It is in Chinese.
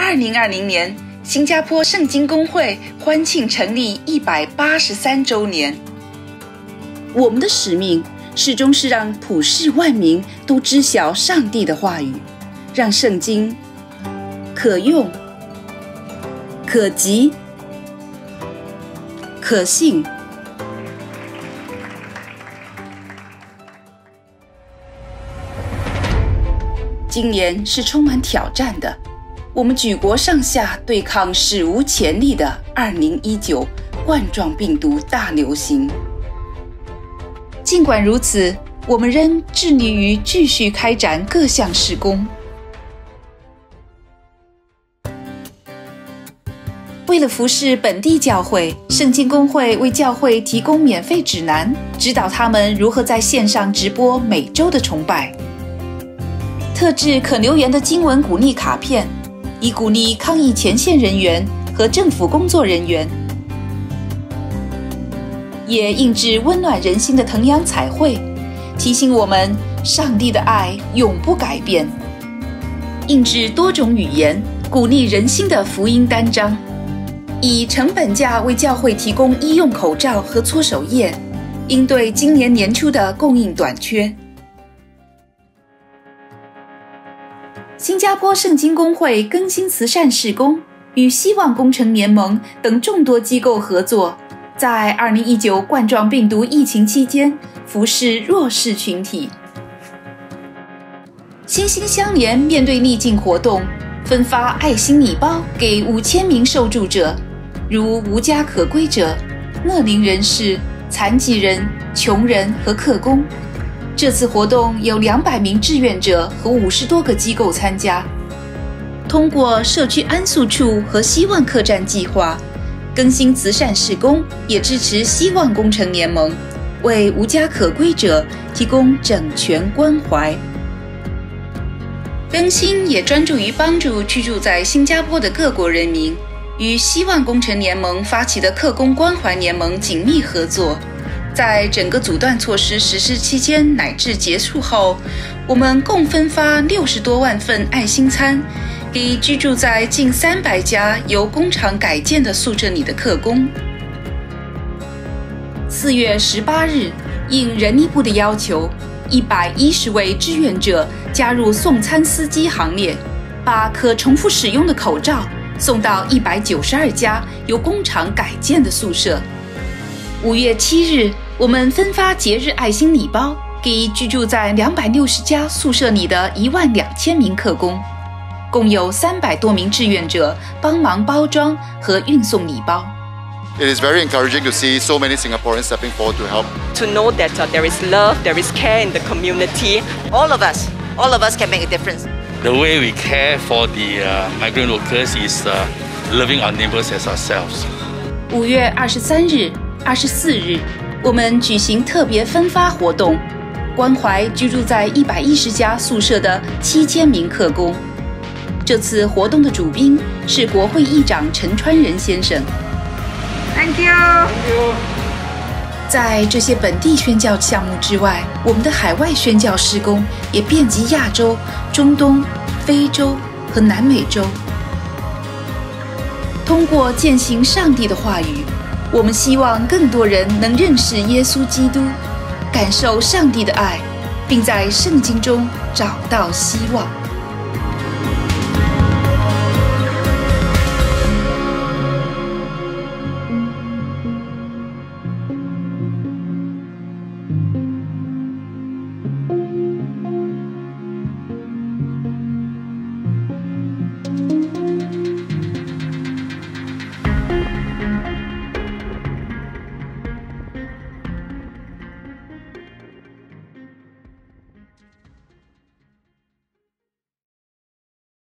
2020年，新加坡圣经公会欢庆成立183周年。我们的使命始终是让普世万民都知晓上帝的话语，让圣经可用、可及、可信。今年是充满挑战的，我们举国上下对抗史无前例的2019冠状病毒大流行。尽管如此，我们仍致力于继续开展各项事工。为了服侍本地教会，圣经公会为教会提供免费指南，指导他们如何在线上直播每周的崇拜。特制可留言的经文鼓励卡片，以鼓励抗疫前线人员和政府工作人员，也印制温暖人心的藤阳彩绘，提醒我们上帝的爱永不改变。印制多种语言，鼓励人心的福音单张，以成本价为教会提供医用口罩和搓手液，应对今年年初的供应短缺。新加坡圣经公会更新慈善事工，与希望工程联盟等众多机构合作，在2019冠状病毒疫情期间服侍弱势群体。心心相连面对逆境活动，分发爱心礼包给5000名受助者，如无家可归者、乐龄人士、残疾人、穷人和客工。这次活动有200名志愿者和50多个机构参加。通过社区安宿处和希望客栈计划，更新慈善事工，也支持希望工程联盟，为无家可归者提供整全关怀。更新也专注于帮助居住在新加坡的各国人民，与希望工程联盟发起的客工关怀联盟紧密合作。在整个阻断措施实施期间乃至结束后，我们共分发60多万份爱心餐给居住在近300家由工厂改建的宿舍里的客工。4月18日，应人力部的要求，110位志愿者加入送餐司机行列，把可重复使用的口罩送到192家由工厂改建的宿舍。5月7日，我们分发节日爱心礼包给居住在260家宿舍里的12000名客工，共有300多名志愿者帮忙包装和运送礼包。 It is very encouraging to see so many Singaporeans stepping forward to help. To know that there is love, there is care in the community. All of us can make a difference. The way we care for the migrant workers is loving our neighbors as ourselves. 5月23日、24日，我们举行特别分发活动，关怀居住在110家宿舍的7000名客工。这次活动的主宾是国会议长陈川仁先生。 Thank you. 在这些本地宣教项目之外，我们的海外宣教事工也遍及亚洲、中东、非洲和南美洲。通过践行上帝的话语，我们希望更多人能认识耶稣基督，感受上帝的爱，并在圣经中找到希望。